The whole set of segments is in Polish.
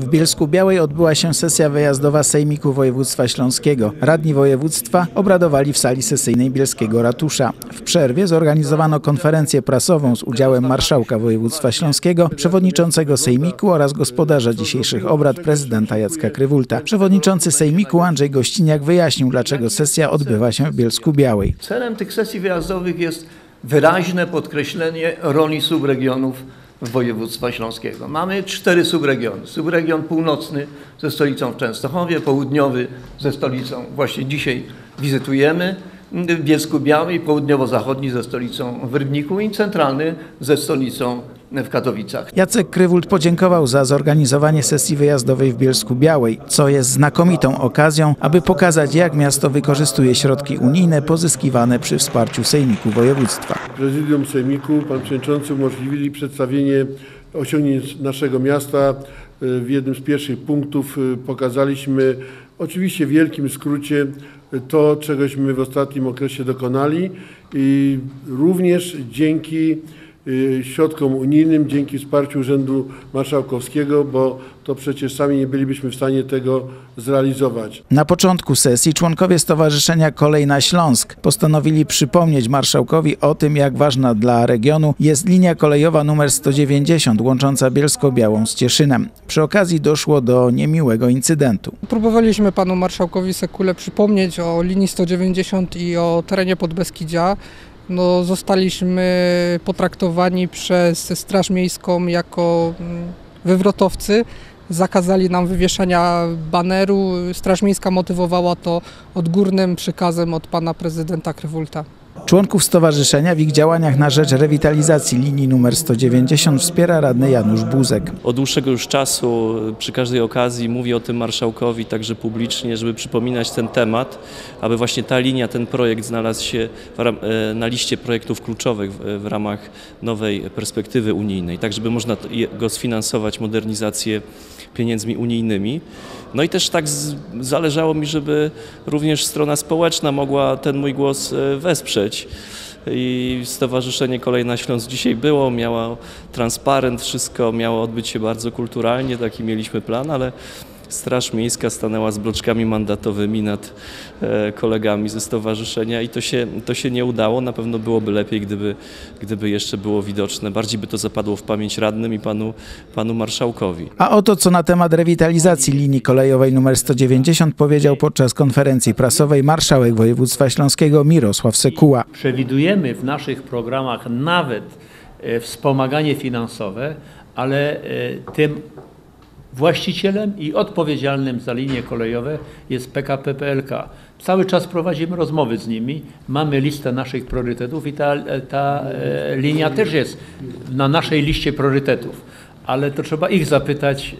W Bielsku-Białej odbyła się sesja wyjazdowa Sejmiku Województwa Śląskiego. Radni województwa obradowali w sali sesyjnej Bielskiego Ratusza. W przerwie zorganizowano konferencję prasową z udziałem marszałka województwa śląskiego, przewodniczącego Sejmiku oraz gospodarza dzisiejszych obrad prezydenta Jacka Krywulta. Przewodniczący Sejmiku Andrzej Gościniak wyjaśnił, dlaczego sesja odbywa się w Bielsku-Białej. Celem tych sesji wyjazdowych jest wyraźne podkreślenie roli subregionów województwa śląskiego. Mamy 4 subregiony. Subregion północny ze stolicą w Częstochowie, południowy ze stolicą, właśnie dzisiaj wizytujemy, w Bielsku-Białej, południowo-zachodni ze stolicą w Rybniku i centralny ze stolicą w Katowicach. Jacek Krywult podziękował za zorganizowanie sesji wyjazdowej w Bielsku-Białej, co jest znakomitą okazją, aby pokazać, jak miasto wykorzystuje środki unijne pozyskiwane przy wsparciu Sejmiku Województwa. Prezydium Sejmiku, pan przewodniczący umożliwili przedstawienie osiągnięć naszego miasta. W jednym z pierwszych punktów pokazaliśmy, oczywiście w wielkim skrócie, to, czegośmy w ostatnim okresie dokonali i również dzięki środkom unijnym, dzięki wsparciu Urzędu Marszałkowskiego, bo to przecież sami nie bylibyśmy w stanie tego zrealizować. Na początku sesji członkowie Stowarzyszenia Kolej na Śląsk postanowili przypomnieć marszałkowi o tym, jak ważna dla regionu jest linia kolejowa nr 190 łącząca Bielsko-Białą z Cieszynem. Przy okazji doszło do niemiłego incydentu. Próbowaliśmy panu marszałkowi Sekule przypomnieć o linii 190 i o terenie Podbeskidzia. Zostaliśmy potraktowani przez Straż Miejską jako wywrotowcy. Zakazali nam wywieszania baneru. Straż Miejska motywowała to odgórnym przykazem od pana prezydenta Krywulta. Członków stowarzyszenia w ich działaniach na rzecz rewitalizacji linii nr 190 wspiera radny Janusz Buzek. Od dłuższego już czasu przy każdej okazji mówię o tym marszałkowi także publicznie, żeby przypominać ten temat, aby właśnie ta linia, ten projekt znalazł się na liście projektów kluczowych w ramach nowej perspektywy unijnej, tak żeby można go sfinansować, modernizację pieniędzmi unijnymi. No i też tak zależało mi, żeby również strona społeczna mogła ten mój głos wesprzeć. I Stowarzyszenie Kolej na Śląsk dzisiaj było, miało transparent, wszystko miało odbyć się bardzo kulturalnie, taki mieliśmy plan, ale Straż Miejska stanęła z bloczkami mandatowymi nad kolegami ze stowarzyszenia i to się nie udało. Na pewno byłoby lepiej, gdyby jeszcze było widoczne. Bardziej by to zapadło w pamięć radnym i panu marszałkowi. A oto co na temat rewitalizacji linii kolejowej nr 190 powiedział podczas konferencji prasowej marszałek województwa śląskiego Mirosław Sekuła. Przewidujemy w naszych programach nawet wspomaganie finansowe, ale tym właścicielem i odpowiedzialnym za linie kolejowe jest PKP PLK. Cały czas prowadzimy rozmowy z nimi, mamy listę naszych priorytetów i ta linia też jest na naszej liście priorytetów, ale to trzeba ich zapytać,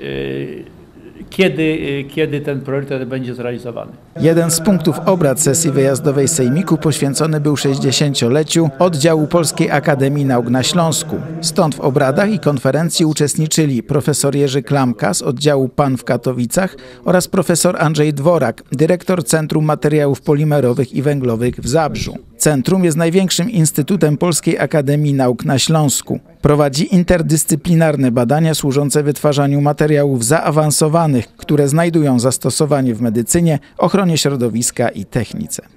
kiedy ten priorytet będzie zrealizowany. Jeden z punktów obrad sesji wyjazdowej Sejmiku poświęcony był 60-leciu oddziału Polskiej Akademii Nauk na Śląsku. Stąd w obradach i konferencji uczestniczyli profesor Jerzy Klamka z oddziału PAN w Katowicach oraz profesor Andrzej Dworak, dyrektor Centrum Materiałów Polimerowych i Węglowych w Zabrzu. Centrum jest największym instytutem Polskiej Akademii Nauk na Śląsku. Prowadzi interdyscyplinarne badania służące wytwarzaniu materiałów zaawansowanych, które znajdują zastosowanie w medycynie, ochronie środowiska i technice.